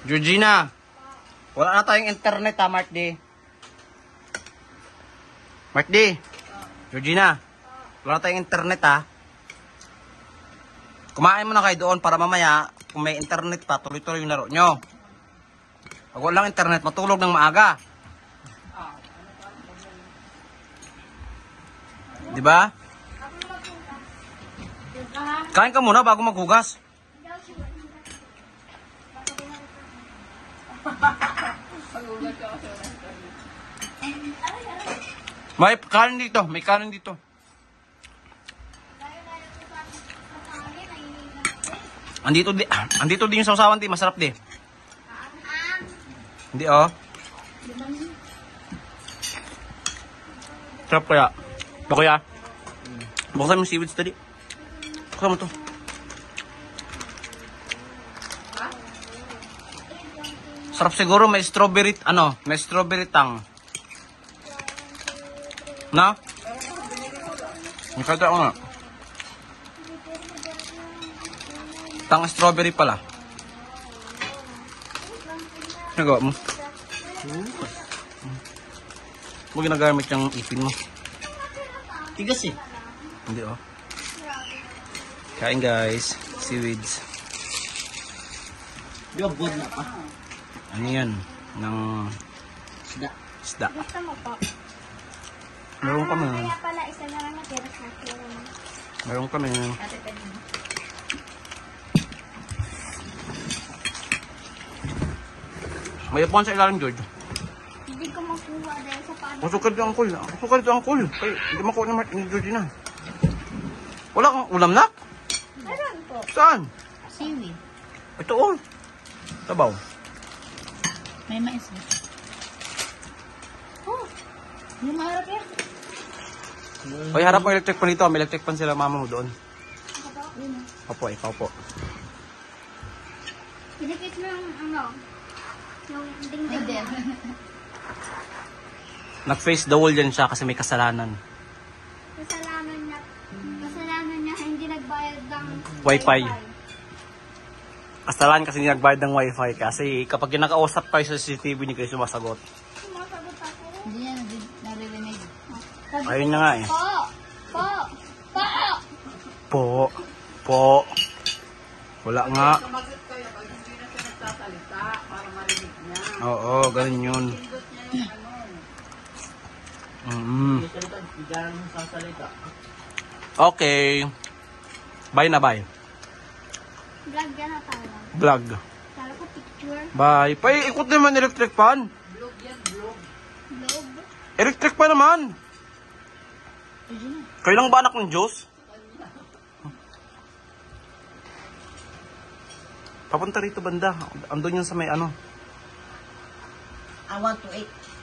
Georgina, wala na tayong internet ha, Mark D. Mark D. Georgina, wala na tayong internet ha. Kumain mo na kayo doon para mamaya, kung may internet pa, tuloy-tuloy yung laro nyo. Pag walang internet, matulog ng maaga. Diba? Kain ka muna bago maghugas. May kanin dito, may kanin dito. Andito din yung sausawan, di masarap di. Hindi oh. Sarap kaya. Bakuya. Buksan mo yung seaweeds tadi. Buksan mo to. Sarap siguro, may strawberry, may strawberry tang. Na? Nakita ko nga. Tang strawberry pala. Nagawa mo? Huwag ginagamit yung ipin mo. Tigas eh. Hindi oh. Kain guys. Seaweeds. Yung bod na pa. Ano yan? Ng Isda. isda. Gusto mo po? Meron kami. Kaya pala isa na lang natira sa akin. Meron kami. Ate pwede mo. May upuan sa ilalim, George. Hindi ko makuha dahil sa paano. Masukad yung angkol. Masukad yung angkol. Kaya hindi makuha ni George na. Wala kang ulam na? Meron po. Saan? Seaweed. Ito oh. Sabaw. May mais na. Oh, yung maharap yan. Hoy, harap mo electric pan dito. May electric pan sila mama mo doon. Opo, ikaw po. Pinikit mo yung dingding din. Nag-face the wall yan siya kasi may kasalanan. Kasalanan niya hindi nagbayad ng Wi-Fi. Kasalanan kasi hindi nagbayad ng wifi kasi kapag kinakausap kayo sa CCTV hindi kayo sumasagot. Sumasagot ako. Hindi yan naririnig. Ayun na nga eh. Po! Po! Po! Po. Po. Wala nga. Sumagot kayo pag hindi na siya nagsasalita para marinig niya. Oo, ganun yun. Hindi salita, hindi ganun sasalita. Okay. Bye na bye. Vlog yan na tayo. Vlog. Kala ko picture. Bye. Pay, ikot naman electric pan. Vlog yan, vlog. Vlog. Electric pan naman. Kayo lang ba anak ng Diyos? Papunta rito banda. Andun yun sa may ano. I want to eat.